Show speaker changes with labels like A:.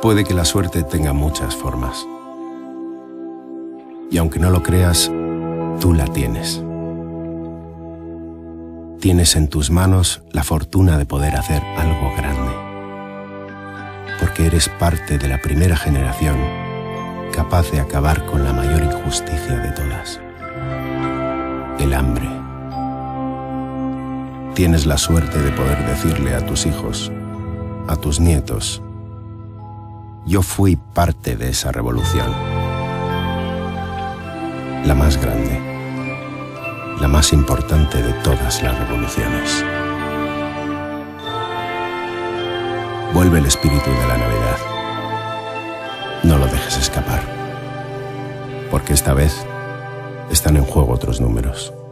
A: Puede que la suerte tenga muchas formas. Y aunque no lo creas, tú la tienes. Tienes en tus manos la fortuna de poder hacer algo grande. Porque eres parte de la primera generación capaz de acabar con la mayor injusticia de todas: el hambre. Tienes la suerte de poder decirle a tus hijos, a tus nietos: yo fui parte de esa revolución. La más grande, la más importante de todas las revoluciones. Vuelve el espíritu de la Navidad. No lo dejes escapar, porque esta vez están en juego otros números.